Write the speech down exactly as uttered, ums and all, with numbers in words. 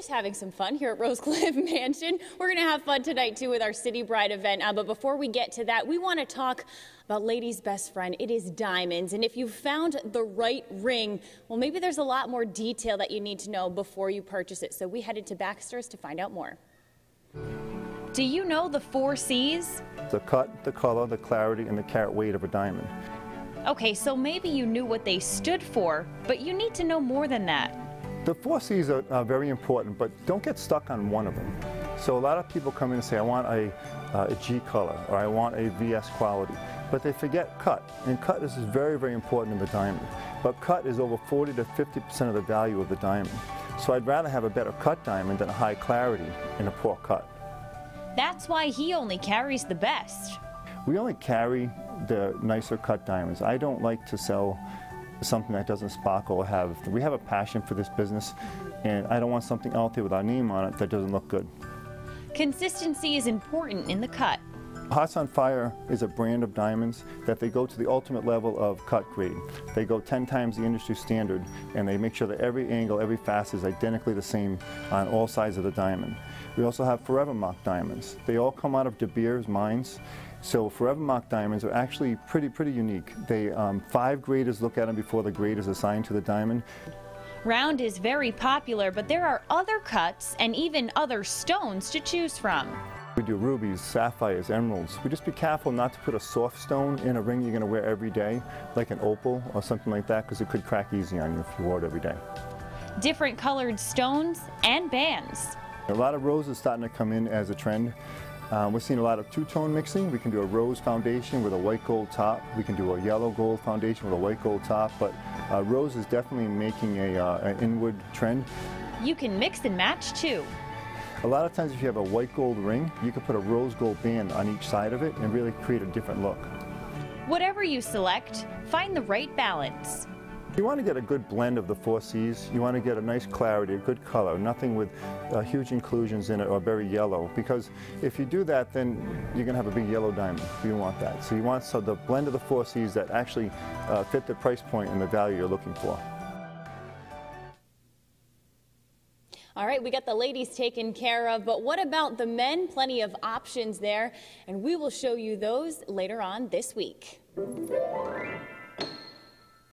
just having some fun here at Rose Cliff Mansion. We're going to have fun tonight, too, with our City Bride event. Uh, but before we get to that, we want to talk about ladies' best friend. It is diamonds. And if you found the right ring, well, maybe there's a lot more detail that you need to know before you purchase it. So we headed to Baxter's to find out more. Do you know the four C's? The cut, the color, the clarity, and the carat weight of a diamond. Okay, so maybe you knew what they stood for, but you need to know more than that. The four C's are, are very important, but don't get stuck on one of them. So a lot of people come in and say, I want a, uh, a G color, or I want a V S quality, but they forget cut. And cut is very, very important in the diamond. But cut is over forty to fifty percent of the value of the diamond. So I'd rather have a better cut diamond than a high clarity in a poor cut. That's why he only carries the best. We only carry the nicer cut diamonds. I don't like to sell something that doesn't sparkle or have. We have a passion for this business, and I don't want something out there with our name on it that doesn't look good. Consistency is important in the cut. Hearts on Fire is a brand of diamonds that they go to the ultimate level of cut grade. They go ten times the industry standard, and they make sure that every angle, every facet is identically the same on all sides of the diamond. We also have Forever Mark diamonds. They all come out of De Beers mines. So Forever Mark diamonds are actually pretty, pretty unique. They, um, five graders look at them before the grade is assigned to the diamond. Round is very popular, but there are other cuts and even other stones to choose from. We do rubies, sapphires, emeralds. We just be careful not to put a soft stone in a ring you're going to wear every day, like an opal or something like that, because it could crack easy on you if you wore it every day. Different colored stones and bands. A lot of rose is starting to come in as a trend. Um, we're seeing a lot of two-tone mixing. We can do a rose foundation with a white gold top. We can do a yellow gold foundation with a white gold top. But uh, rose is definitely making a, uh, an inward trend. You can mix and match too. A lot of times if you have a white gold ring, you can put a rose gold band on each side of it and really create a different look. Whatever you select, find the right balance. You want to get a good blend of the four C's. You want to get a nice clarity, a good color, nothing with uh, huge inclusions in it or very yellow, because if you do that, then you're going to have a big yellow diamond. You don't want that. So you want so the blend of the four C's that actually uh, fit the price point and the value you're looking for. All right, we got the ladies taken care of, but what about the men? Plenty of options there, and we will show you those later on this week.